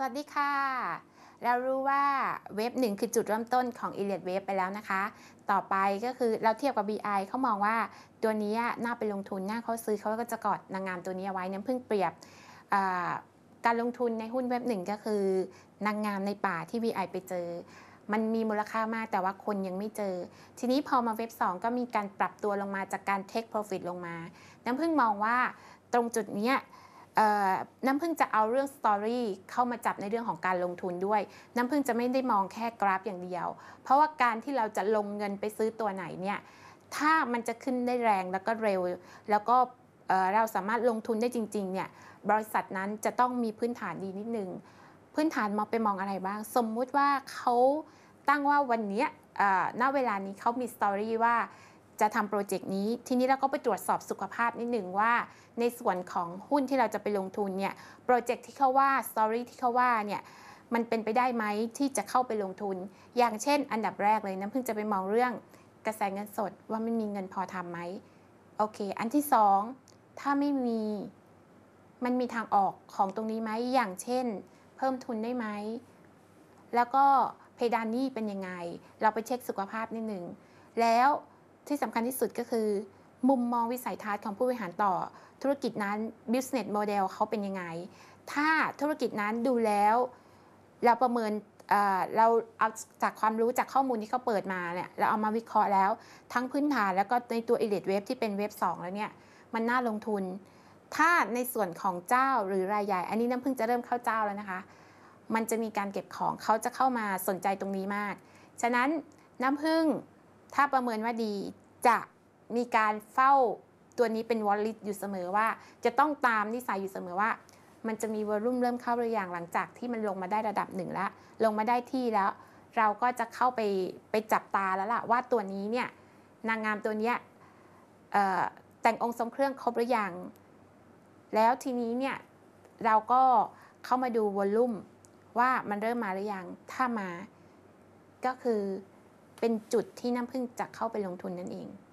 วัสดีค่ะเรารู้ว่าเว็บ1คือจุดเริ่มต้นของ Elliott Wave ไปแล้วนะคะต่อไปก็คือเราเทียบกับ BI เขามองว่าตัวนี้น่าไปลงทุนน่าเขาซื้อเขาก็จะกอดนางงามตัวนี้เอาไว้น้ำพึ่งเปรียบการลงทุนในหุ้นเว็บ1ก็คือนางงามในป่าที่ BI ไปเจอมันมีมูลค่ามากแต่ว่าคนยังไม่เจอทีนี้พอมาเว็บ2ก็มีการปรับตัวลงมาจากการ take profit ลงมาน้ำพึ่งมองว่าตรงจุดนี้น้ำพึ่งจะเอาเรื่องสตอรี่เข้ามาจับในเรื่องของการลงทุนด้วยน้ำพึ่งจะไม่ได้มองแค่กราฟอย่างเดียวเพราะว่าการที่เราจะลงเงินไปซื้อตัวไหนเนี่ยถ้ามันจะขึ้นได้แรงแล้วก็เร็วแล้วก็เราสามารถลงทุนได้จริงๆเนี่ยบริษัทนั้นจะต้องมีพื้นฐานดีนิดนึงพื้นฐานมองไปมองอะไรบ้างสมมุติว่าเขาตั้งว่าวันนี้ณเวลานี้เขามีสตอรี่ว่าจะทำโปรเจกต์นี้ทีนี้เราก็ไปตรวจสอบสุขภาพนิดหนึ่งว่าในส่วนของหุ้นที่เราจะไปลงทุนเนี่ยโปรเจกต์ที่เขาว่าสตอรี่ที่เขาว่าเนี่ยมันเป็นไปได้ไหมที่จะเข้าไปลงทุนอย่างเช่นอันดับแรกเลยน้ำพึ่งจะไปมองเรื่องกระแสเงินสดว่ามันมีเงินพอทำไหมโอเคอันที่สองถ้าไม่มีมันมีทางออกของตรงนี้ไหมอย่างเช่นเพิ่มทุนได้ไหมแล้วก็เพดานหนี้เป็นยังไงเราไปเช็คสุขภาพนิดหนึ่งแล้วที่สำคัญที่สุดก็คือมุมมองวิสัยทัศน์ของผู้บริหารต่อธุรกิจนั้น business model เขาเป็นยังไงถ้าธุรกิจนั้นดูแล้วเราประเมินเราเอาจากความรู้จากข้อมูลที่เขาเปิดมาเนี่ยเราเอามาวิเคราะห์แล้วทั้งพื้นฐานแล้วก็ในตัว Elliott Wave ที่เป็นเว็บ2แล้วเนี่ยมันน่าลงทุนถ้าในส่วนของเจ้าหรือรายใหญ่อันนี้น้ำพึ่งจะเริ่มเข้าเจ้าแล้วนะคะมันจะมีการเก็บของเขาจะเข้ามาสนใจตรงนี้มากฉะนั้นน้ำพึ่งถ้าประเมินว่าดีจะมีการเฝ้าตัวนี้เป็นวอลลิตอยู่เสมอว่าจะต้องตามนิสัยอยู่เสมอว่ามันจะมีวอลลุ่มเริ่มเข้าหรือยังหลังจากที่มันลงมาได้ระดับหนึ่งแล้วลงมาได้ที่แล้วเราก็จะเข้าไปจับตาแล้วล่ะว่าตัวนี้เนี่ยนางงามตัวนี้แต่งองค์ทรงเครื่องครบหรือยังแล้วทีนี้เนี่ยเราก็เข้ามาดูวอลลุ่มว่ามันเริ่มมาหรือยังถ้ามาก็คือเป็นจุดที่น้ำพึ่งจะเข้าไปลงทุนนั่นเอง